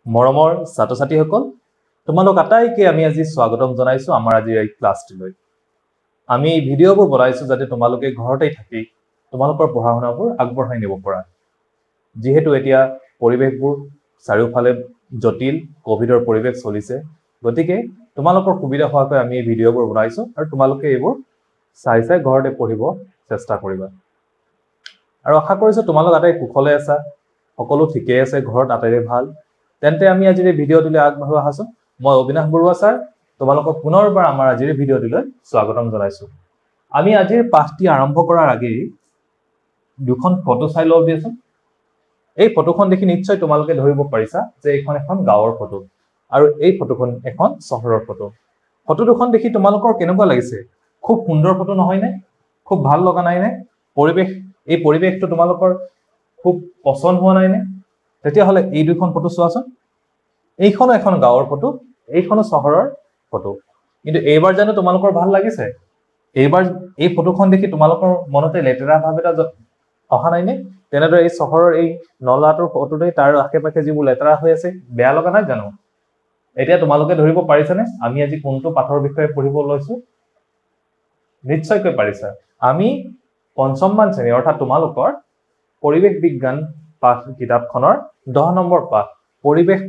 মৰমৰ ছাত্ৰ-ছাত্ৰীসকল তোমালোক আটাইকে আমি আজি স্বাগতম জনাইছো আমাৰ আজিৰ এই ক্লাছটিলৈ আমি এই ভিডিঅ'বোৰ বনাইছো যাতে তোমালোকে ঘৰতে থাকি তোমালোকৰ পঢ়া-শুনাবোৰ আগবঢ়াই নিব পৰা যেহেতু এতিয়া পৰিবেশবোৰ চাৰিওফালে জটিল কোভিডৰ পৰিবেশ চলিছে গতিকে তোমালোকৰ সুবিধা হোৱাকৈ আমি এই ভিডিঅ'বোৰ বনাইছো আৰু তোমালোকে এইবোৰ চাই ঘৰতে পঢ়িব চেষ্টা কৰিবা আৰু আশা কৰিছো তোমালোক আটাই কুশলে আছা সকলো ঠিকে আছে ঘৰত আটাইৰে ভাল তেন্তে আমি আজিৰ এই ভিডিঅ'টোলৈ আগবঢ়া আছো মই অবিনাশ বৰুৱা স্যাৰ তোমালোকক পুনৰবাৰ আমাৰ আজিৰ ভিডিঅ'টোলৈ স্বাগতম জনাইছো আমি আজিৰ পাঠটি আৰম্ভ কৰাৰ আগেই দুখন ফটো চাই লও দিছো এই ফটোখন দেখি নিশ্চয় তোমালোকে ধৰিব পাৰিছা যে এইখন এখন গাঁৱৰ ফটো আৰু এই ফটোখন এখন চহৰৰ ফটো ফটো দুখন দেখি তোমালোকৰ কেনেকুৱা লাগিছে খুব সুন্দৰ ফটো নহয় নে খুব ভাল লগা নাই নে এই পৰিবেশটো তোমালোকৰ খুব পছন্দ হোৱা নাই নে তেতিয়া হলে এই দুখন ফটো চোৱাচোন এইখন এখন গাঁৱৰ ফটো এইখন চহৰৰ ফটো কিন্তু এইবাৰ জানো তোমালোকৰ ভাল লাগিছে এইবাৰ এই ফটোখন দেখি তোমালোকৰ মনতে লেতেৰা ভাৱ এটা অহা নাই নে তেনেদৰে এই চহৰৰ এই নলাটোৰ ফটোতে তাৰ আশে-পাশে যিবোৰ লেতেৰা হৈ আছে বেয়া লগা নাই জানো এতিয়া তোমালোকে ধৰিব পাৰিছানে আমি আজি কোনটো পাঠৰ বিষয়ে পঢ়িব লৈছো নিশ্চয়কৈ পাৰিছা আমি পঞ্চম মান শ্ৰেণী অৰ্থাৎ তোমালোকৰ পৰিবেশ বিজ্ঞান পাঠ কিতাপখনৰ 10 নম্বৰ পাঠ পৰিবেশ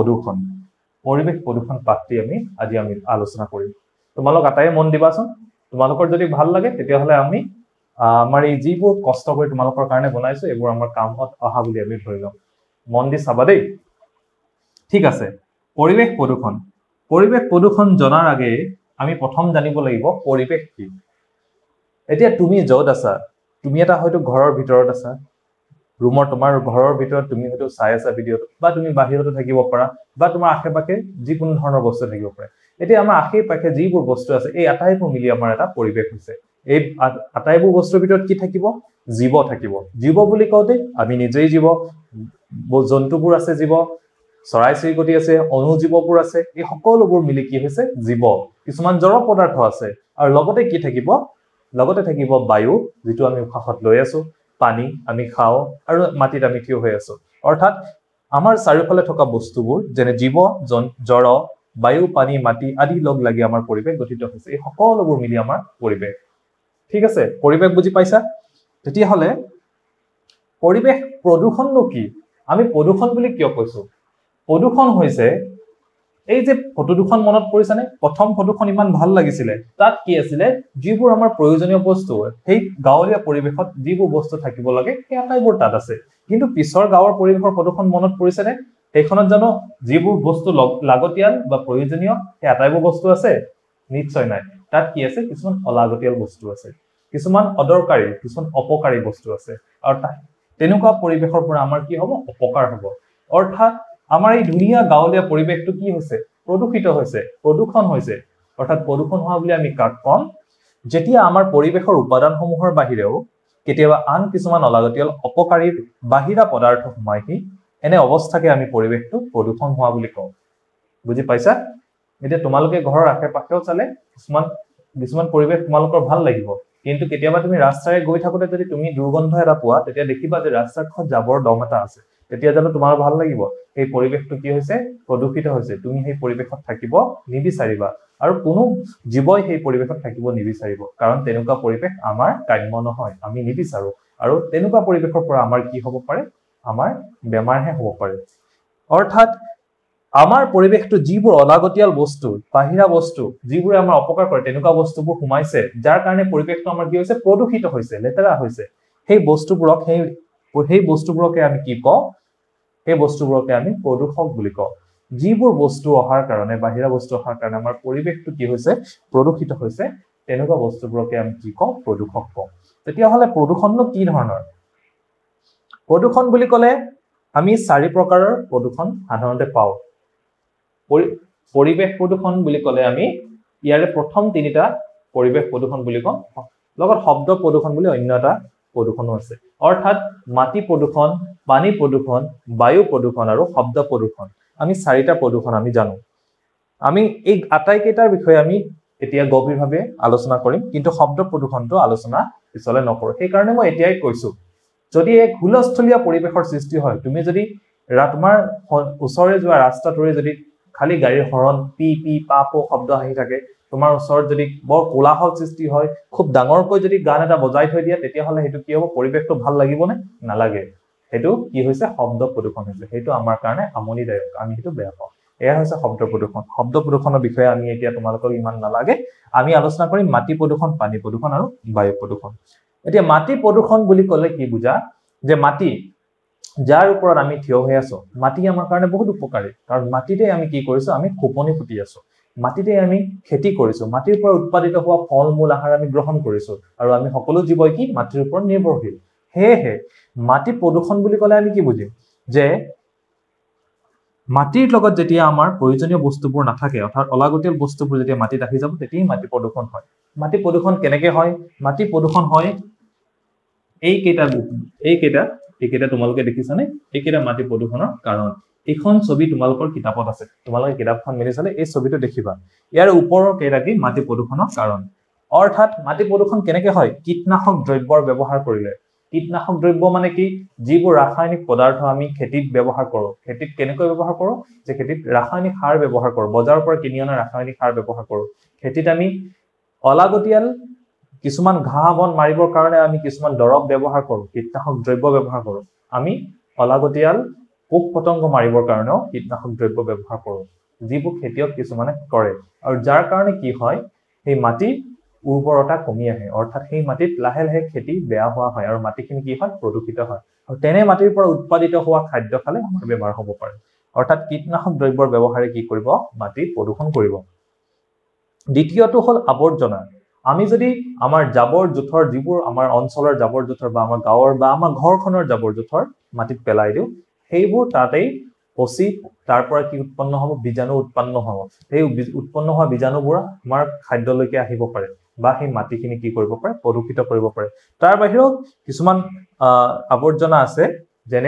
প্ৰদূষণ পাঠটি আমি আলোচনা কৰিম তোমালোক আটাই মন দিবাচোন তোমালোকৰ যদি ভাল লাগে তেতিয়া হলে আমি আমাৰ এই যিবোৰ কষ্ট কৰি তোমালোকৰ কাৰণে বনাইছো এইবোৰ আমাৰ কামত অহা বুলি আমি ধৰি লম মন দি চাবা দেই ঠিক আছে পৰিবেশ প্ৰদূষণ জনাৰ আগে আমি প্ৰথম জানিব লাগিব পৰিবেশ কি এতিয়া তুমি যত আছা তুমি এটা হয়তো ঘৰৰ ভিতৰত আছা ৰুমৰ তোমাৰ ঘৰৰ ভিতৰত তুমি হয়তো চাই আছা ভিডিঅটো বা তুমি বাহিৰতো থাকিব পাৰা বা তোমাৰ আশে-পাশে যিকোনো ধৰণৰ বস্তু থাকিব পাৰে এতিয়া আমাৰ আশে-পাশে যিবোৰ বস্তু আছে এই আটাইবোৰ মিলি আমাৰ এটা পৰিবেশ হৈছে এই আটাইবোৰ বস্তুৰ ভিতৰত কি থাকিব জীৱ থাকিব জীৱ বুলি কওঁতে আমি নিজেই জীৱ জন্তুবোৰ আছে জীৱ চৰাই-চিৰিকটি আছে অণুজীৱবোৰ আছে এই সকলোবোৰ মিলি কি হৈছে জীৱ কিছুমান জড় পদাৰ্থ আছে আৰু লগতে কি থাকিব লগতে থাকিব বায়ু যেটো আমি উশাহত লৈ আছো পানী আমি খাও আৰু মাটিত আমি থিয় হৈ আছো অৰ্থাৎ আমাৰ চাৰিওফালে থকা বস্তুবোৰ যেনে জীৱ জড় বায়ু পানী মাটি আদি লগ লাগি আমাৰ পৰিবেশ গঠিত হৈছে এই সকলোবোৰ মিলি আমাৰ পৰিবেশ ঠিক আছে পৰিবেশ বুজি পাইছা তেতিয়া হলে পৰিবেশ প্ৰদূষণনো কি আমি প্ৰদূষণ বুলি কিয় কৈছো প্ৰদূষণ হৈছে এই যে ফটো দুখন মনত পৰিছানে প্ৰথম ফটোখন ইমান ভাল লাগিছিলে তাত কি আছিল যিবোৰ আমাৰ প্ৰয়োজনীয় বস্তু সেই গাঁৱলীয়া পৰিবেশত যিবোৰ বস্তু থাকিব লাগে সেই আটাইবোৰ তাত আছে কিন্তু পিছৰ গাঁৱৰ পৰিবেশৰ ফটোখন মনত পৰিছানে সেইখনত জানো যিবোৰ বস্তু লাগতিয়াল বা প্ৰয়োজনীয় সেই আটাইবোৰ বস্তু আছে নিশ্চয় নাই তাত কি আছে কিছুমান অলাগতিয়াল বস্তু আছে কিছুমান অদৰকাৰী কিছুমান অপকাৰী বস্তু আছে আৰু তেনেকুৱা পৰিবেশৰ পৰা আমাৰ কি হ'ব অপকাৰ হ'ব অৰ্থাৎ আমাৰ এই ধুনীয়া গাঁৱলীয়া পৰিবেশটো কি হৈছে প্ৰদূষিত হৈছে প্ৰদূষণ হৈছে অৰ্থাৎ প্ৰদূষণ হোৱা বুলি আমি কাক কম যেতিয়া আমাৰ পৰিবেশৰ উপাদানসমূহৰ বাহিৰেও কেতিয়াবা আন কিছুমান অলাগতিয়াল অপকাৰী বাহিৰা পদাৰ্থ সোমাইহি এনে অৱস্থাকে আমি পৰিবেশটো প্ৰদূষণ হোৱা বুলি কওঁ বুজি পাইছা এতিয়া তোমালোকে ঘৰৰ আশে-পাশেও চালে কিছুমান পৰিবেশ তোমালোকৰ ভাল লাগিব কিন্তু কেতিয়াবা তুমি ৰাস্তাৰে গৈ থাকোতে যদি তুমি দুৰ্গন্ধ এটা পোৱা তেতিয়া দেখিবা যে ৰাস্তাৰ কাষত জাবৰ দম এটা আছে তেতিয়া জানো তোমাৰ ভাল লাগিব এই পৰিবেশটো কি হৈছে প্ৰদূষিত হৈছে তুমি সেই পৰিবেশত থাকিব নিবিচাৰিবা আৰু কোনো জীৱই সেই পৰিবেশত থাকিব নিবিচাৰিব কাৰণ তেনেকুৱা পৰিবেশ আমাৰ কাম্য নহয় আমি নিবিচাৰো আৰু তেনেকুৱা পৰিবেশৰ পৰা আমাৰ কি হ'ব পাৰে আমাৰ বেমাৰহে হ'ব পাৰে অৰ্থাৎ আমাৰ পৰিবেশটো যিবোৰ অলাগতিয়াল বস্তু বাহিৰা বস্তু যিবোৰে আমাৰ অপকাৰ কৰে তেনেকুৱা বস্তুবোৰ সোমাইছে যাৰ কাৰণে পৰিবেশটো আমাৰ কি হৈছে প্ৰদূষিত হৈছে লেতেৰা হৈছে সেই বস্তুবোৰকে আমি কি কওঁ সেই বস্তুবোৰকে আমি প্ৰদূষক বুলি কওঁ যিবোৰ বস্তু অহাৰ কাৰণে বাহিৰা বস্তু অহাৰ কাৰণে আমাৰ পৰিবেশটো কি হৈছে প্ৰদূষিত হৈছে তেনেকুৱা বস্তুবোৰকে আমি কি কওঁ প্ৰদূষক কওঁ তেতিয়া হলে প্ৰদূষণনো কি ধৰণৰ প্ৰদূষণ বুলি ক'লে আমি 4 প্ৰকাৰৰ প্ৰদূষণ সাধাৰণতে পাওঁ পৰিবেশ প্ৰদূষণ বুলি ক'লে আমি ইয়াৰে প্ৰথম 3টা পৰিবেশ প্ৰদূষণ বুলি কওঁ লগত শব্দ প্ৰদূষণ বুলি অন্য এটা প্ৰদূষণো আছে অৰ্থাৎ মাটি প্ৰদূষণ পানী প্ৰদূষণ বায়ু প্ৰদূষণ আৰু শব্দ প্ৰদূষণ আমি 4টা প্ৰদূষণ আমি জানো আমি এই আটাইকেইটাৰ বিষয়ে আমি এতিয়া গভীৰভাৱে আলোচনা কৰিম কিন্তু শব্দ প্ৰদূষণটো আলোচনা পিছলে নকৰো সেই কাৰণে মই এতিয়াই কৈছো যদি এক হুলস্থলীয়া পৰিবেশৰ সৃষ্টি হয় তুমি যদি তোমাৰ ওচৰে যোৱা ৰাস্তাটোৰে যদি খালি গাড়ীৰ হৰণ পি পি পা পো শব্দ আহি থাকে, তোমাৰ ওচৰত যদি বৰ কোলাহল সৃষ্টি হয়, খুব ডাঙৰকৈ যদি গান এটা বজাই থৈ দিয়ে, তেতিয়াহ'লে সেইটো কি হ'ব, পৰিৱেশটো ভাল লাগিবনে? নালাগে। সেইটো কি হৈছে, শব্দ প্ৰদূষণ হৈছে। সেইটো আমাৰ কাৰণে আমনিদায়ক, আমি সেইটো বেয়া পাওঁ। এয়া হৈছে শব্দ প্ৰদূষণ। শব্দ প্ৰদূষণৰ বিষয়ে আমি এতিয়া তোমালোকক ইমান নালাগে, আমি আলোচনা কৰিম মাটি প্ৰদূষণ, পানী প্ৰদূষণ আৰু বায়ু প্ৰদূষণ। এতিয়া মাটি প্ৰদূষণ বুলি ক'লে কি বুজা, যে মাটি যাৰ ওপৰত আমি থিয় হৈ আছো, মাটি আমাৰ কাৰণে বহুত উপকাৰী, কাৰণ মাটিতে আমি কি কৰিছো, আমি খোপনি পুতি আছো, মাটিতে আমি খেতি কৰিছো, মাটিৰ পৰা উৎপাদিত হোৱা ফল মূল আহাৰ আমি গ্ৰহণ কৰিছো, আৰু আমি সকলো জীৱই কি মাটিৰ ওপৰত নিৰ্ভৰশীল। সেয়েহে মাটি প্ৰদূষণ বুলি ক'লে আমি কি বুজিম, যে মাটিৰ লগত যেতিয়া আমাৰ প্ৰয়োজনীয় বস্তুবোৰ নাথাকে, অৰ্থাৎ অলাগতিয়াল বস্তুবোৰ যেতিয়া মাটিত আহি যাব, তেতিয়াই মাটি প্ৰদূষণ হয়। মাটি প্ৰদূষণ কেনেকে হয়? মাটি প্ৰদূষণ হয় এইকেইটা তোমালোকে দেখিছানে? এইকেইটা মাটি প্ৰদূষণৰ কাৰণ। এইখন ছবি তোমালোকৰ কিতাপত আছে, তোমালোকে কিতাপখন মেলি চালে এই ছবিটো দেখিবা। ইয়াৰ ওপৰৰ কেইটা কি মাটি প্ৰদূষণৰ কাৰণ। অৰ্থাৎ মাটি প্ৰদূষণ কেনেকে হয়? কীটনাশক দ্ৰব্যৰ ব্যৱহাৰ কৰিলে। কীটনাশক দ্ৰব্য মানে কি? যিবোৰ ৰাসায়নিক পদাৰ্থ আমি খেতিত ব্যৱহাৰ কৰো। খেতিত কেনেকৈ ব্যৱহাৰ কৰো? যে খেতিত ৰাসায়নিক সাৰ ব্যৱহাৰ কৰো, বজাৰৰ পৰা কিনি অনা ৰাসায়নিক সাৰ ব্যৱহাৰ কৰো। খেতিত আমি অলাগতিয়াল কিছুমান ঘাঁহ বন মাৰিবৰ কাৰণে আমি কিছুমান দৰৱ ব্যৱহাৰ কৰো, কীটনাশক দ্ৰব্য ব্যৱহাৰ কৰো। আমি অলাগতিয়াল পোক পতংগ মাৰিবৰ কাৰণেও কীটনাশক দ্ৰব্য ব্যৱহাৰ কৰো, যিবোৰ খেতিয়ক কিছুমানে কৰে, আৰু যাৰ কাৰণে কি হয়, সেই মাটিৰ উৰ্বৰতা কমি আহে, অৰ্থাৎ সেই মাটিত লাহে লাহে খেতি বেয়া হোৱা হয়, আৰু মাটিখিনি কি হয়, প্ৰদূষিত হয়। আৰু তেনে মাটিৰ পৰা উৎপাদিত হোৱা খাদ্য খালে আমাৰ বেমাৰ হ'ব পাৰে। অৰ্থাৎ কীটনাশক দ্ৰব্যৰ ব্যৱহাৰে কি কৰিব, মাটি প্ৰদূষণ কৰিব। দ্বিতীয়টো হ'ল আৱৰ্জনা। আমি যদি আমাৰ জাবৰ জোথৰ, যিবোৰ আমাৰ অঞ্চলৰ জাবৰ জোথৰ বা আমাৰ গাঁৱৰ বা আমাৰ ঘৰখনৰ জাবৰ জোথৰ মাটিত পেলাই দিওঁ, সেইবোৰ তাতেই পচি তাৰ পৰা কি উৎপন্ন হ'ব, বীজাণু উৎপন্ন হ'ব। সেই উৎপন্ন হোৱা বীজাণুবোৰ আমাৰ খাদ্যলৈকে আহিব পাৰে, বা সেই মাটিখিনি কি কৰিব পাৰে, প্ৰদূষিত কৰিব পাৰে। তাৰ বাহিৰেও কিছুমান আৱৰ্জনা আছে, যেনে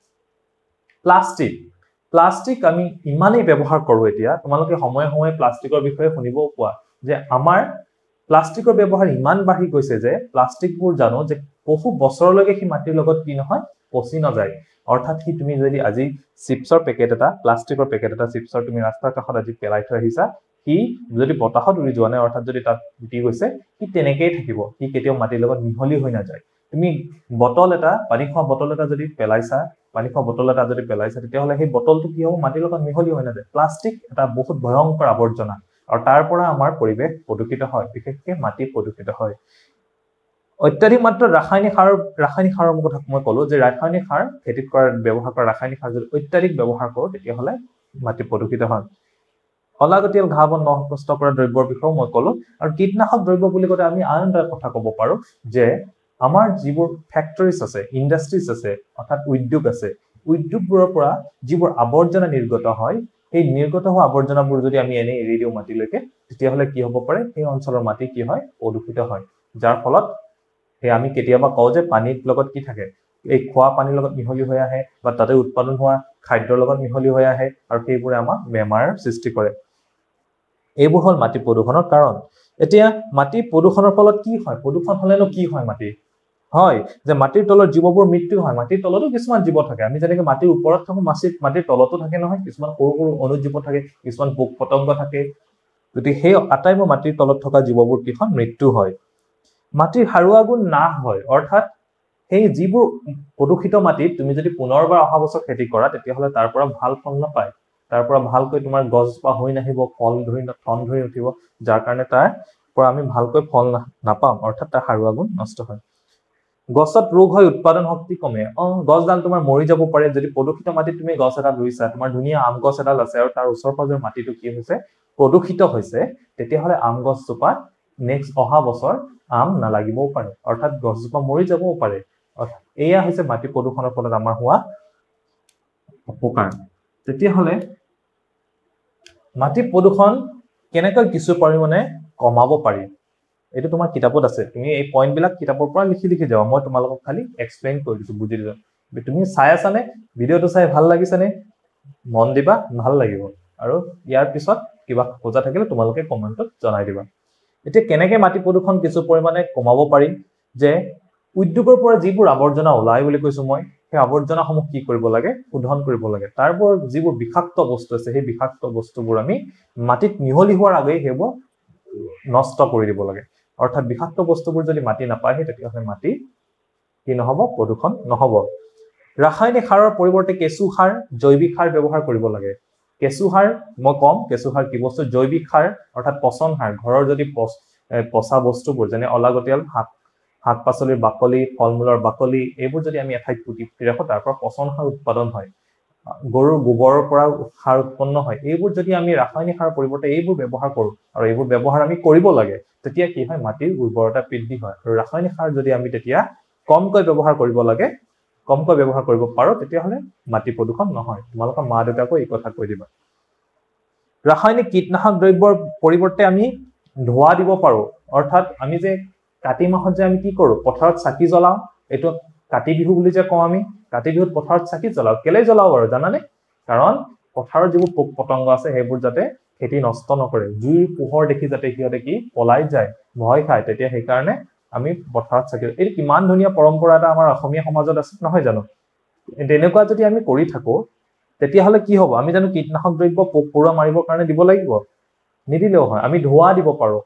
প্লাষ্টিক। প্লাষ্টিক আমি ইমানেই ব্যৱহাৰ কৰো, এতিয়া তোমালোকে সময়ে সময়ে প্লাষ্টিকৰ বিষয়ে শুনিবও পোৱা, যে আমাৰ প্লাষ্টিকৰ ব্যৱহাৰ ইমান বাঢ়ি গৈছে যে প্লাষ্টিকবোৰ জানো যে বহু বছৰলৈকে সি মাটিৰ লগত কি নহয়, পচি নাযায়। অৰ্থাৎ সি তুমি যদি আজি চিপছৰ পেকেট এটা, প্লাষ্টিকৰ পেকেট এটা চিপছৰ তুমি ৰাস্তাৰ কাষত আজি পেলাই থৈ আহিছা, সি যদি বতাহত উৰি যোৱা নাই, অৰ্থাৎ যদি তাত উটি গৈছে, সি তেনেকেই থাকিব, সি কেতিয়াও মাটিৰ লগত মিহলি হৈ নাযায়। তুমি বটল এটা, পানী খোৱা বটল এটা যদি পেলাইছা, তেতিয়াহ'লে সেই বটলটো কি হ'ব, মাটিৰ লগত মিহলি হৈ নাযায়। প্লাষ্টিক এটা বহুত ভয়ংকৰ আৱৰ্জনা, আৰু তাৰ পৰা আমাৰ পৰিৱেশ প্ৰদূষিত হয়, বিশেষকে মাটি প্ৰদূষিত হয়। অত্যাধিক মাত্ৰাত ৰাসায়নিক সাৰৰ কথা মই ক'লো, যে ৰাসায়নিক সাৰ খেতিত ব্যৱহাৰ কৰা ৰাসায়নিক সাৰ যদি অত্যাধিক ব্যৱহাৰ কৰো, তেতিয়াহ'লে মাটি প্ৰদূষিত হয়। অলাগতিয়াল ঘাঁহ বন নষ্ট কৰা দ্ৰব্যৰ বিষয়েও মই ক'লো। আৰু কীটনাশক দ্ৰব্য বুলি ক'লে আমি আন এটা কথা ক'ব পাৰো, যে আমাৰ যিবোৰ ফেক্টৰীজ আছে, ইণ্ডাষ্ট্ৰিজ আছে, অৰ্থাৎ উদ্যোগ আছে, উদ্যোগবোৰৰ পৰা যিবোৰ আৱৰ্জনা নিৰ্গত হয়, সেই নিৰ্গত হোৱা আৱৰ্জনাবোৰ যদি আমি এনেই এৰি দিওঁ মাটিলৈকে, তেতিয়াহ'লে কি হ'ব পাৰে, সেই অঞ্চলৰ মাটি কি হয়, প্ৰদূষিত হয়। যাৰ ফলত আমি কেতিয়াবা কওঁ যে পানীৰ লগত কি থাকে, এই খোৱা পানীৰ লগত মিহলি হৈ আহে, বা তাতে উৎপাদন হোৱা খাদ্যৰ লগত মিহলি হৈ আহে, আৰু সেইবোৰে আমাক বেমাৰৰ সৃষ্টি কৰে। এইবোৰ হ'ল মাটি প্ৰদূষণৰ কাৰণ। এতিয়া মাটি প্ৰদূষণৰ ফলত কি হয়? প্ৰদূষণ হলেনো কি হয়? মাটি হয় যে মাটিৰ তলত জীৱবোৰ মৃত্যু হয়। মাটিৰ তলতো কিছুমান জীৱ থাকে, আমি যেনেকে মাটিৰ ওপৰত থাকো, মাটিৰ তলতো থাকে নহয়, কিছুমান সৰু সৰু অনুজীৱ থাকে, কিছুমান পোক পতংগ থাকে। গতিকে সেই আটাইবোৰ মাটিৰ তলত থকা জীৱবোৰ কি হয়, মৃত্যু হয়। মাটিৰ সাৰুৱা গুণ নাশ হয়, অৰ্থাৎ সেই যিবোৰ প্ৰদূষিত মাটিত তুমি যদি পুনৰবাৰ অহা বছৰ খেতি কৰা, তেতিয়াহ'লে তাৰ পৰা ভাল ফল নাপায়, তাৰ পৰা ভালকৈ তোমাৰ গছজোপা হৈ নাহিব, ফল ঠন ধৰি উঠিব, যাৰ কাৰণে তাৰ পৰা আমি ভালকৈ ফল নাপাম, অৰ্থাৎ তাৰ সাৰুৱা গুণ নষ্ট হয়। গছত ৰোগ হয়, উৎপাদন শক্তি কমে। গছডাল তোমাৰ মৰি যাব পাৰে। যদি প্ৰদূষিত মাটিত তুমি গছ এডাল ৰুইছা, তোমাৰ ধুনীয়া আম গছ এডাল আছে, আৰু তাৰ ওচৰ পাজৰ মাটিটো কি হৈছে, প্ৰদূষিত হৈছে, তেতিয়াহ'লে আম গছজোপাত নেক্সট অহা বছৰ আম নালাগিবও পাৰে, অৰ্থাৎ গছজোপা মৰি যাবও পাৰে। এয়া হৈছে মাটি প্ৰদূষণৰ ফলত আমাৰ হোৱা অপকাৰ। তেতিয়াহ'লে মাটি প্ৰদূষণ কেনেকৈ কিছু পৰিমাণে কমাব পাৰি, এইটো তোমাৰ কিতাপত আছে। তুমি এই পইণ্টবিলাক কিতাপৰ পৰা লিখি যাবা, মই তোমালোকক খালি এক্সপ্লেইন কৰি দিছো, বুজি দিছো। তুমি চাই আছানে? ভিডিঅ'টো চাই ভাল লাগিছেনে? মন দিবা, ভাল লাগিব। আৰু ইয়াৰ পিছত কিবা খোজা থাকিলে তোমালোকে কমেণ্টত জনাই দিবা। এতিয়া কেনেকে মাটি প্ৰদূষণ কিছু পৰিমাণে কমাব পাৰি, যে উদ্যোগৰ পৰা যিবোৰ আৱৰ্জনা ওলাই বুলি কৈছো মই, সেই আৱৰ্জনাসমূহ কি কৰিব লাগে শোধন কৰিব লাগে তাৰপৰ যিবোৰ বিষাক্ত বস্তু আছে সেই বিষাক্ত বস্তুবোৰ আমি মাটিত মিহলি হোৱাৰ আগেই সেইবোৰ নষ্ট কৰি দিব লাগে অৰ্থাৎ বিষাক্ত বস্তুবোৰ যদি মাটি নাপায় তেতিয়াহ'লে মাটি কি নহব প্ৰদূষণ নহব ৰাসায়নিক সাৰৰ পৰিৱৰ্তে কেঁচু সাৰ জৈৱিক সাৰ ব্যৱহাৰ কৰিব লাগে কেঁচু সাৰ মই কম কেঁচু সাৰ কি বস্তু জৈৱিক সাৰ অৰ্থাৎ পচন সাৰ ঘৰৰ যদি পচা বস্তুবোৰ যেনে অলাগতিয়াল শাক পাচলিৰ বাকলি ফলমূলৰ বাকলি এইবোৰ যদি আমি এঠাইত পুতি ৰাখো তাৰ পৰা পচন সাৰ উৎপাদন হয় গৰুৰ গোবৰৰ পৰা সাৰ উৎপন্ন হয় এইবোৰ যদি আমি ৰাসায়নিক সাৰৰ পৰিৱৰ্তে এইবোৰ ব্যৱহাৰ কৰো আৰু এইবোৰ ব্যৱহাৰ আমি কৰিব লাগে তেতিয়া কি হয় মাটিৰ উৰ্বৰতা বৃদ্ধি হয় আৰু ৰাসায়নিক সাৰ যদি আমি তেতিয়া কমকৈ ব্যৱহাৰ কৰিব লাগে কমকৈ ব্যৱহাৰ কৰিব পাৰো তেতিয়াহলে মাটি প্ৰদূষণ নহয় তোমালোকৰ মা দেউতাকো এই কথা কৈ দিবা ৰাসায়নিক কীটনাশক দ্ৰব্যৰ পৰিৱৰ্তে আমি ধোঁৱা দিব পাৰো অৰ্থাৎ আমি যে কাতি মাহত যে আমি কি কৰো পথাৰত চাকি জ্বলাও এটো কাতি বিহু বুলি যে কওঁ আমি কাতি বিহুত পথাৰত চাকি জ্বলাও কেলে জ্বলাও বাৰু জানানে কাৰণ পথাৰৰ যিবোৰ পোক পতংগ আছে সেইবোৰ যাতে খেতি নষ্ট নকৰে জুইৰ পোহৰ দেখি যাতে সিহঁতে কি পলাই যায় ভয় খায় তেতিয়া সেই কাৰণে আমি পথাৰত চাকি এই কিমান ধুনীয়া পৰম্পৰা এটা আমাৰ অসমীয়া সমাজত আছে নহয় জানো তেনেকুৱা যদি আমি কৰি থাকো তেতিয়াহলে কি হ'ব আমি জানো কীটনাশক দ্ৰব্য পোক পৰুৱা মাৰিবৰ কাৰণে দিব লাগিব নিদিলেও হয় আমি ধোঁৱা দিব পাৰো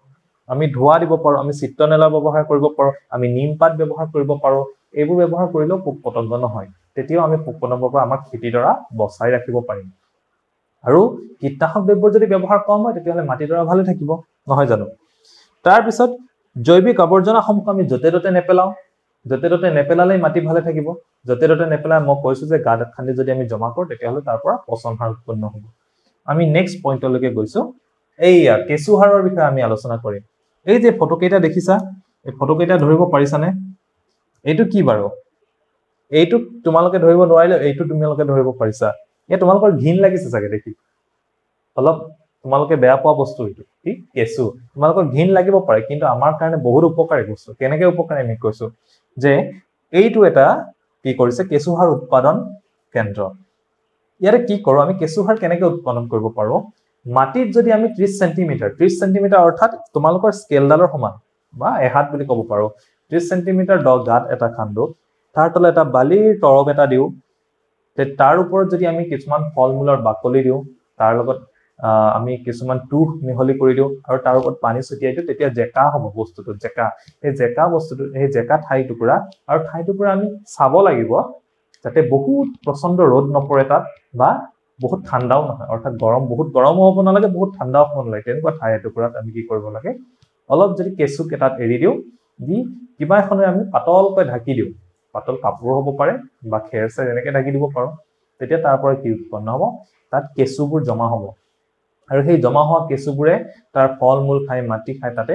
আমি চিত্ৰনেলা ব্যৱহাৰ কৰিব পাৰো আমি নিমপাত ব্যৱহাৰ কৰিব পাৰো এইবোৰ ব্যৱহাৰ কৰিলেও পোক পতংগ নহয় তেতিয়াও আমি পোক পতংগৰ পৰা আমাৰ খেতিডৰা বচাই ৰাখিব পাৰিম আৰু কীটনাশক দ্ৰব্যৰ যদি ব্যৱহাৰ কম হয় তেতিয়াহলে মাটিডৰা ভালে থাকিব নহয় জানো তাৰ পিছত জৈৱিক আৱৰ্জনাসমূহ আমি য'তে ত'তে নেপেলালে মাটি ভালে থাকিব য'তে ত'তে নেপেলাই মই কৈছো যে গাঁত খান্দি যদি আমি জমা কৰো তেতিয়াহলে তাৰ পৰা পচন সাৰ উৎপন্ন হ'ব আমি নেক্সট পইণ্টলৈকে গৈছো এইয়া কেঁচু সাৰৰ বিষয়ে আমি আলোচনা কৰিম এই যে ফটোকেইটা দেখিছা এই ফটোকেইটা ধৰিব পাৰিছানে এইটো কি বাৰু এইটো তোমালোকে ধৰিব নোৱাৰিলে এইটো তোমালোকে ধৰিব পাৰিছা এ তোমালোকৰ ঘিন লাগিছে চাগে দেখি অলপ তোমালোকে বেয়া পোৱা বস্তু এইটো কি কেঁচু তোমালোকৰ ঘিন লাগিব পাৰে কিন্তু আমাৰ কাৰণে বহুত উপকাৰী বস্তু কেনেকৈ উপকাৰী আমি কৈছো যে এইটো এটা কি কৰিছে কেঁচু সাৰ উৎপাদন কেন্দ্ৰ ইয়াৰে কি কৰো আমি কেঁচু সাৰ কেনেকৈ উৎপাদন কৰিব পাৰো মাটিত যদি আমি 30 সেন্টিমিটাৰ অৰ্থাৎ তোমালোকৰ স্কেলডালৰ সমান বা এহাত বুলি ক'ব পাৰো 30 সেন্টিমিটাৰ দ গাত এটা খান্দো তাৰ তলে এটা বালিৰ তৰপ এটা দিও তাৰ ওপৰত যদি আমি কিছুমান ফলমূলৰ বাকলি দিও তাৰ লগত আমি কিছুমান তুহ মিহলি কৰি দিও আৰু তাৰ ওপৰত পানী ছটিয়াই দিও তেতিয়া জেকা হ'ব বস্তুটো জেকা এই জেকা ঠাই টুকুৰা আৰু ঠাই টুকুৰা আমি চাব লাগিব যাতে বহুত প্ৰচণ্ড ৰ'দ নপৰে তাত বা বহুত ঠাণ্ডাও নহয় অৰ্থাৎ বহুত গৰমও হ'ব নালাগে বহুত ঠাণ্ডাও হ'ব নালাগে তেনেকুৱা ঠাই টুকুৰাত আমি কি কৰিব লাগে অলপ যদি কেঁচু কেটাত এৰি দিও দি কিবা এখনে আমি পাতলকৈ ঢাকি দিও পাতল কাপোৰ হ'ব পাৰে বা খেৰ চেৰ এনেকৈ ঢাকি দিব পাৰো তেতিয়া তাৰ পৰা কি উৎপন্ন হ'ব তাত কেঁচুবোৰ জমা হ'ব আৰু সেই জমা হোৱা কেঁচুবোৰে তাৰ ফল মূল খাই মাটি খাই তাতে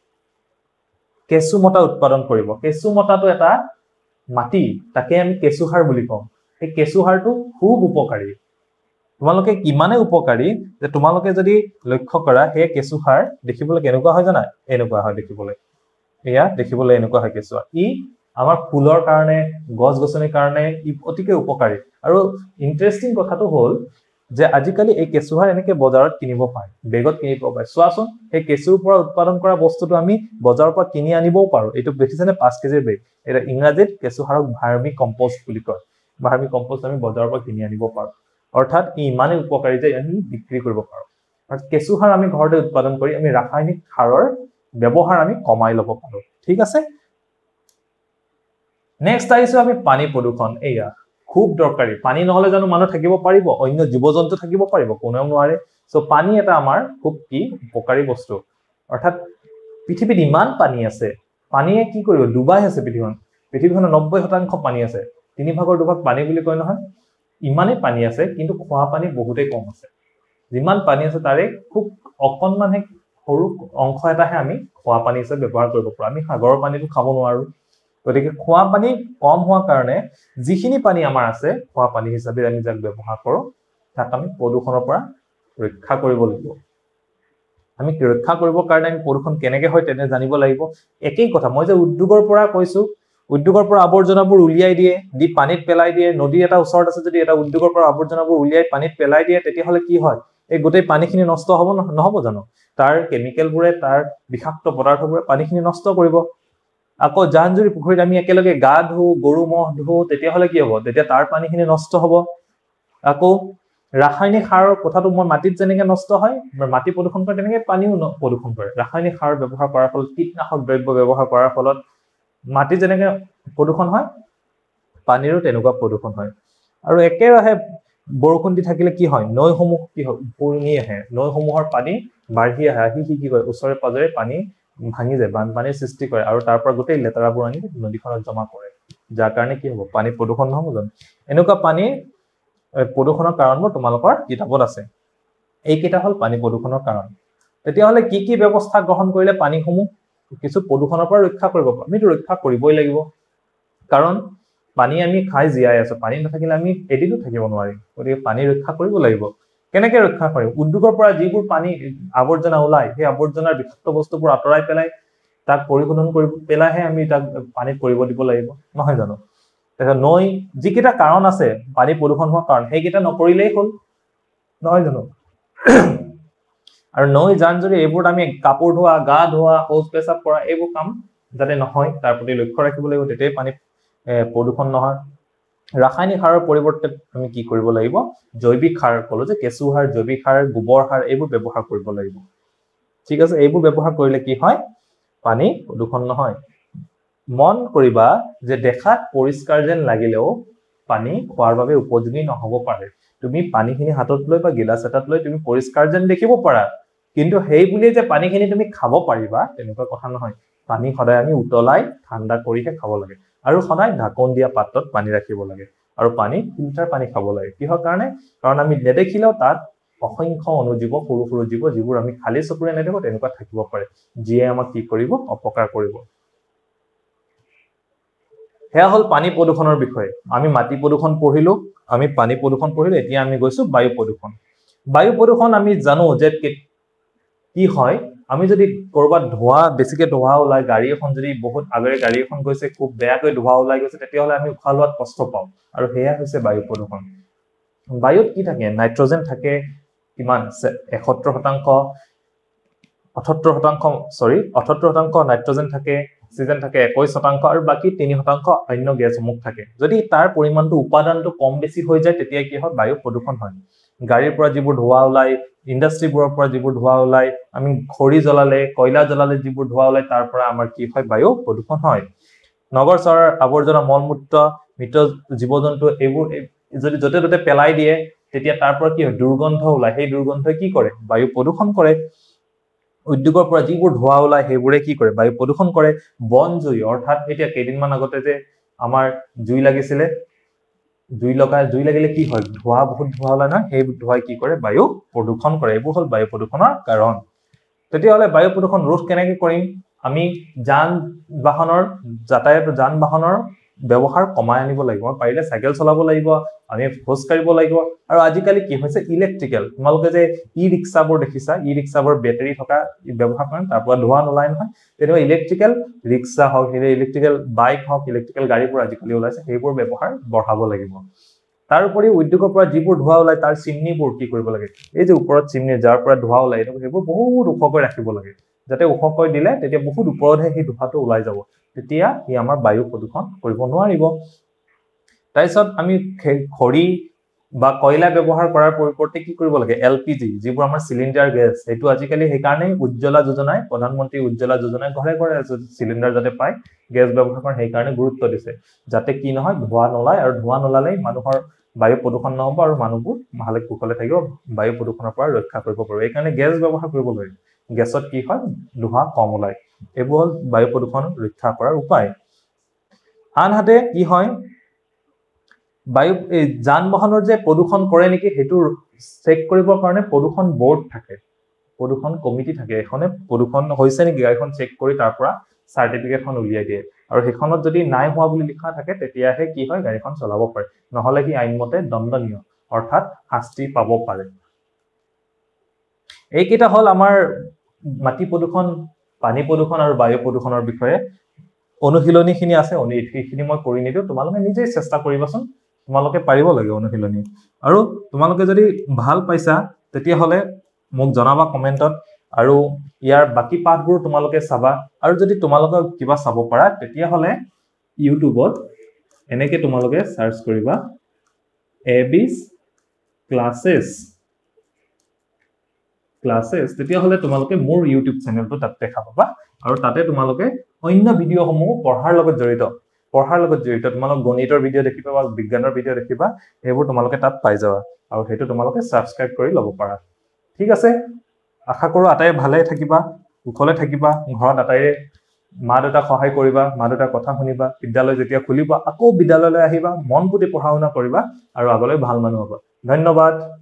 কেঁচু মতা উৎপাদন কৰিব কেঁচু মতাটো এটা মাটি তাকে আমি কেঁচু সাৰ বুলি কওঁ এই কেঁচু সাৰটো খুব উপকাৰী তোমালোকে কিমানে উপকাৰী যে তোমালোকে যদি লক্ষ্য কৰা সেই কেঁচু সাৰ দেখিবলৈ কেনেকুৱা হয় জানা এনেকুৱা হয় দেখিবলৈ এয়া দেখিবলৈ এনেকুৱা হয় কেঁচু ই আমাৰ ফুলৰ কাৰণে গছ গছনিৰ কাৰণে ই অতিকে উপকাৰী আৰু ইন্টাৰেষ্টিং কথাটো হ'ল যে আজিকালি এই কেঁচু সাৰ এনেকৈ বজাৰত কিনিব পায় বেগত কিনিব পায় চোৱাচোন এই কেঁচুৰ পৰা উৎপাদন কৰা বস্তুটো আমি বজাৰৰ পৰা কিনি আনিবও পাৰো এইটো দেখিছেনে 5 কেজিৰ বেগ এটা ইংৰাজীত কেঁচু সাৰক ভাৰ্মি কম্পোষ্ট বুলি কয় ভাৰ্মি কম্পোষ্ট আমি বজাৰৰ পৰা কিনি আনিব পাৰো অৰ্থাৎ ই ইমানেই উপকাৰী যে আমি বিক্ৰী কৰিব পাৰো আৰু কেঁচু সাৰ আমি ঘৰতে উৎপাদন কৰি আমি ৰাসায়নিক সাৰৰ ব্যৱহাৰ আমি কমাই ল'ব পাৰো ঠিক আছে নেক্সট আহিছো আমি পানী প্ৰদূষণ এয়া খুব দৰকাৰী পানী নহলে জানো মানুহ থাকিব পাৰিব অন্য জীৱ-জন্তু থাকিব পাৰিব কোনেও নোৱাৰে সো পানী এটা আমাৰ খুব কি উপকাৰী বস্তু অৰ্থাৎ পৃথিৱীত ইমান পানী আছে পানীয়ে কি কৰিব ডুবাই আছে পৃথিৱীখনত 90% পানী আছে 3/2 পানী বুলি কয় নহয় ইমানেই পানী আছে কিন্তু খোৱা পানী বহুতেই কম আছে যিমান পানী আছে তাৰে খুব অকণমানহে সৰু অংশ এটাহে আমি খোৱা পানী হিচাপে ব্যৱহাৰ কৰিব পাৰো আমি সাগৰৰ পানীটো খাব নোৱাৰো গতিকে খোৱা পানী কম হোৱাৰ কাৰণে যিখিনি পানী আমাৰ আছে খোৱা পানী হিচাপে আমি যাক ব্যৱহাৰ কৰো তাক আমি প্ৰদূষণৰ পৰা ৰক্ষা কৰিব লাগিব আমি ৰক্ষা কৰিবৰ কাৰণে আমি প্ৰদূষণ কেনেকৈ হয় তেনে জানিব লাগিব একেই কথা মই যে উদ্যোগৰ পৰা কৈছো উদ্যোগৰ পৰা আৱৰ্জনাবোৰ উলিয়াই দিয়ে দি পানীত পেলাই দিয়ে নদী এটা ওচৰত আছে যদি এটা উদ্যোগৰ পৰা আৱৰ্জনাবোৰ উলিয়াই পানীত পেলাই দিয়ে তেতিয়াহলে কি হয় এই গোটেই পানীখিনি নষ্ট হ'ব নহব জানো তাৰ কেমিকেলবোৰে তাৰ বিষাক্ত পদাৰ্থবোৰে পানীখিনি নষ্ট কৰিব আকৌ জান-জুৰি পুখুৰীত আমি একেলগে গা ধুও, গৰু ম'হ ধুও, তেতিয়াহ'লে কি হ'ব? তেতিয়া তাৰ পানীখিনি নষ্ট হ'ব। আকৌ ৰাসায়নিক সাৰৰ কথাটো মই মাটিত যেনেকে নষ্ট হয়, মাটি প্ৰদূষণ কৰে, তেনেকে পানীও প্ৰদূষণ কৰে। ৰাসায়নিক সাৰ ব্যৱহাৰ কৰাৰ ফলত, কীটনাশক দ্ৰব্য ব্যৱহাৰ কৰাৰ ফলত মাটি যেনেকে প্ৰদূষণ হয়, পানীৰো তেনেকুৱা প্ৰদূষণ হয়। আৰু একেৰাহে বৰষুণ দি থাকিলে কি হয়? নৈসমূহ কি হয়? উপঙি আহে। নৈসমূহৰ পানী বাঢ়ি আহে, আহি কি কৰে? ওচৰে পাজৰে পানী ভাঙি যায়, বানপানীৰ সৃষ্টি কৰে, আৰু তাৰ পৰা গোটেই লেতেৰাবোৰ আনি নদীখনত জমা কৰে, যাৰ কাৰণে কি হ'ব? পানী প্ৰদূষণ নহ'ব জানো? এনেকুৱা পানী প্ৰদূষণৰ কাৰণবোৰ তোমালোকৰ কিতাপত আছে। এইকেইটা হ'ল পানী প্ৰদূষণৰ কাৰণ। তেতিয়াহ'লে কি কি ব্যৱস্থা গ্ৰহণ কৰিলে পানীসমূহ কিছু প্ৰদূষণৰ পৰা ৰক্ষা কৰিব পাৰোঁ? আমিতো ৰক্ষা কৰিবই লাগিব, কাৰণ পানী আমি খাই জীয়াই আছো। পানী নাথাকিলে আমি এদিনো থাকিব নোৱাৰিম। গতিকে পানী ৰক্ষা কৰিব লাগিব। কেনেকে ৰক্ষা কৰিম? উদ্যোগৰ পৰা যিবোৰ পানী আৱৰ্জনা ওলাই, সেই আৱৰ্জনাৰ বিষাক্ত বস্তুবোৰ আঁতৰাই পেলাই তাক পৰিশোধন কৰি পেলাইহে আমি তাক পানীত কৰিব দিব লাগিব, নহয় জানো? তাৰপিছত নৈ, যিকেইটা কাৰণ আছে পানী প্ৰদূষণ হোৱাৰ কাৰণ, সেইকেইটা নকৰিলেই হ'ল, নহয় জানো? আৰু নৈ, জান-জুৰি এইবোৰত আমি কাপোৰ ধোৱা, গা ধোৱা, শৌচ পেচাব কৰা, এইবোৰ কাম যাতে নহয় তাৰ প্ৰতি লক্ষ্য ৰাখিব লাগিব, তেতিয়াই পানী প্ৰদূষণ নহয়। ৰাসায়নিক সাৰৰ পৰিৱৰ্তে আমি কি কৰিব লাগিব? জৈৱিক সাৰ, ক'লো যে কেঁচু সাৰ, জৈৱিক সাৰ, গোবৰ সাৰ, এইবোৰ ব্যৱহাৰ কৰিব লাগিব। ঠিক আছে, এইবোৰ ব্যৱহাৰ কৰিলে কি হয়? পানী প্ৰদূষণ নহয়। মন কৰিবা যে দেখাত পৰিষ্কাৰ যেন লাগিলেও পানী খোৱাৰ বাবে উপযোগী নহ'ব পাৰে। তুমি পানীখিনি হাতত লৈ বা গিলাচ এটাত লৈ তুমি পৰিষ্কাৰ যেন দেখিব পাৰা, কিন্তু সেই বুলিয়ে যে পানীখিনি তুমি খাব পাৰিবা তেনেকুৱা কথা নহয়। পানী সদায় আমি উতলাই ঠাণ্ডা কৰিহে খাব লাগে, আৰু সদায় ঢাকন দিয়া পাত্ৰত পানী ৰাখিব লাগে, আৰু পানী ফিল্টাৰ পানী খাব লাগে। কিহৰ কাৰণে? কাৰণ আমি নেদেখিলেও তাত অসংখ্য অনুজীৱ, সৰু সৰু জীৱ, যিবোৰ আমি খালী চকুৰে নেদেখো, তেনেকুৱা থাকিব পাৰে, যিয়ে আমাক কি কৰিব? অপকাৰ কৰিব। সেয়া হ'ল পানী প্ৰদূষণৰ বিষয়ে। আমি মাটি প্ৰদূষণ পঢ়িলো, আমি পানী প্ৰদূষণ পঢ়িলো, এতিয়া আমি গৈছো বায়ু প্ৰদূষণ। বায়ু প্ৰদূষণ আমি জানো যে কি হয়? আমি যদি কৰবাত বেছিকে ধোঁৱা ওলাই, গাড়ী এখন যদি বহুত আগেৰে গাড়ী এখন গৈছে, খুব বেয়াকৈ ধোঁৱা ওলাই গৈছে, তেতিয়াহ'লে আমি উশাহ লোৱাত কষ্ট পাওঁ, আৰু সেয়া হৈছে বায়ু প্ৰদূষণ। বায়ুত কি থাকে? নাইট্ৰজেন থাকে কিমান? 78% নাইট্ৰজেন থাকে, অক্সিজেন থাকে 21%, আৰু বাকী 3% অন্য গেছসমূহ থাকে। যদি তাৰ পৰিমাণটো, উপাদানটো কম বেছি হৈ যায়, তেতিয়া কি হয়? বায়ু প্ৰদূষণ হয়। গাড়ীৰ পৰা যিবোৰ ধোঁৱা ওলাই, ইণ্ডাষ্ট্ৰীবোৰৰ পৰা যিবোৰ ধোঁৱা ওলাই, আমি খৰি জ্বলালে, কয়লা জ্বলালে যিবোৰ ধোঁৱা ওলাই, তাৰ পৰা আমাৰ কি হয়? বায়ু প্ৰদূষণ হয়। নগৰ চহৰৰ আৱৰ্জনা, মলমূত্ৰ, মৃত জীৱ-জন্তু এইবোৰ যদি য'তে ত'তে পেলাই দিয়ে, তেতিয়া তাৰ পৰা কি হয়? দুৰ্গন্ধ ওলাই। সেই দুৰ্গন্ধই কি কৰে? বায়ু প্ৰদূষণ কৰে। উদ্যোগৰ পৰা যিবোৰ ধোঁৱা ওলাই, সেইবোৰে কি কৰে? বায়ু প্ৰদূষণ কৰে। বন জুই, অৰ্থাৎ এতিয়া কেইদিনমান আগতে যে আমাৰ জুই লাগিছিলে, জুই লাগিলে কি হয়? বহুত ধোঁৱা ওলাই নহয়, সেই ধোঁৱাই কি কৰে? বায়ু প্ৰদূষণ কৰে। এইবোৰ হ'ল বায়ু প্ৰদূষণৰ কাৰণ। তেতিয়াহ'লে বায়ু প্ৰদূষণ ৰোধ কেনেকে কৰিম? আমি যান-বাহনৰ ব্যৱহাৰ কমাই আনিব লাগিব। পাৰিলে চাইকেল চলাব লাগিব, আমি খোজ কাঢ়িব লাগিব, আৰু আজিকালি কি হৈছে? ইলেক্ট্ৰিকেল, তোমালোকে যে ই-ৰিক্সাবোৰ দেখিছা, ই-ৰিক্সাবোৰ বেটাৰী থকা ব্যৱহাৰ কৰে, তাৰ পৰা ধোঁৱা নোলায় নহয়। তেনেকুৱা ইলেক্ট্ৰিকেল ৰিক্সা হওক, ইলেক্ট্ৰিকেল বাইক হওক, ইলেক্ট্ৰিকেল গাড়ীবোৰ আজিকালি ওলাইছে, সেইবোৰ ব্যৱহাৰ বঢ়াব লাগিব। তাৰোপৰি উদ্যোগৰ পৰা যিবোৰ ধোঁৱা ওলাই, তাৰ চিমনিবোৰ কি কৰিব লাগে? এই যে ওপৰত চিমনি, যাৰ পৰা ধোঁৱা ওলাই, সেইবোৰ বহুত ওখকৈ ৰাখিব লাগে, যাতে ওখকৈ দিলে তেতিয়া বহুত ওপৰতহে সেই ধোঁৱাটো ওলাই যাব, তেতিয়া ই আমাৰ বায়ু প্ৰদূষণ কৰিব নোৱাৰিব। তাৰপিছত আমি খৰি বা কয়লা ব্যৱহাৰ কৰাৰ পৰিৱৰ্তে কি কৰিব লাগে? LPG, যিবোৰ আমাৰ চিলিণ্ডাৰ গেছ, সেইটো আজিকালি সেইকাৰণে প্ৰধানমন্ত্ৰী উজ্জ্বলা যোজনাই ঘৰে ঘৰে চিলিণ্ডাৰ যাতে পায়, গেছ ব্যৱহাৰ কৰে, সেইকাৰণে গুৰুত্ব দিছে, যাতে কি নহয়? ধোঁৱা নোলায়, আৰু ধোঁৱা নোলালেই মানুহৰ বায়ু প্ৰদূষণ নহ'ব, আৰু মানুহবোৰ ভালে কুশলে থাকিব, বায়ু প্ৰদূষণৰ পৰা ৰক্ষা কৰিব পাৰিব। এইকাৰণে গেছ ব্যৱহাৰ কৰিব লাগে। গেছত কি হয়? ধোঁৱা কম ওলায়। এইবোৰ হ'ল বায়ু প্ৰদূষণ ৰক্ষা কৰাৰ উপায়। আনহাতে কি হয়? যান-বাহনৰ যে প্ৰদূষণ কৰে নেকি, সেইটো চেক কৰিবৰ কাৰণে প্ৰদূষণ বৰ্ড থাকে, প্ৰদূষণ কমিটি থাকে। এখনে প্ৰদূষণ হৈছে নেকি গাড়ীখন চেক কৰি তাৰ পৰা চাৰ্টিফিকেটখন উলিয়াই দিয়ে, আৰু সেইখনত যদি নাই হোৱা বুলি লিখা থাকে, তেতিয়াহে কি হয়? গাড়ীখন চলাব পাৰে, নহ'লে কি আইনমতে দণ্ডনীয়, অৰ্থাৎ শাস্তি পাব পাৰে। এইকেইটা হ'ল আমাৰ মাটি প্ৰদূষণ, পানী প্ৰদূষণ আৰু বায়ু প্ৰদূষণৰ বিষয়ে অনুশীলনীখিনি আছে। সেইখিনি মই কৰি নিদিওঁ, তোমালোকে নিজেই চেষ্টা কৰিবাচোন, তোমালোকে পাৰিব লাগে অনুশীলনী। আৰু তোমালোকে যদি ভাল পাইছা, তেতিয়াহ'লে মোক জনাবা কমেণ্টত। আৰু ইয়াৰ বাকি পাঠবোৰ তোমালোকে চাবা আৰু যদি তোমালোকে কিবা চাব পাৰা তেতিয়া হলে ইউটিউবত এনেকে তোমালোকে সাৰ্চ কৰিবা AB's ক্লাसेছ তেতিয়া হলে তোমালোকে মোৰ ইউটিউব চেনেলটো তাত দেখা পাবা আৰু তাতে তোমালোকে অন্য ভিডিঅসমূহ পঢ়াৰ লগত জড়িত তোমালোক গণিতৰ ভিডিঅ দেখিবা বা বিজ্ঞানৰ ভিডিঅ দেখিবা এইবোৰ তোমালোকে তাত পাই যাবা আৰু হেতু তোমালোকে সাবস্ক্ৰাইব কৰি লব পাৰা ঠিক আছে আশা কৰো আটায়ে ভালে থাকিবা উখলে থাকিবা ঘৰত আটায়ে মা দেউতা সহায় কৰিবা মা দেউতাৰ কথা শুনিবা বিদ্যালয় যেতিয়া খুলিবা আকৌ বিদ্যালয়লৈ আহিবা মন পুতি পঢ়া শুনা কৰিবা আৰু আগলৈ ভাল মানুহ হবা ধন্যবাদ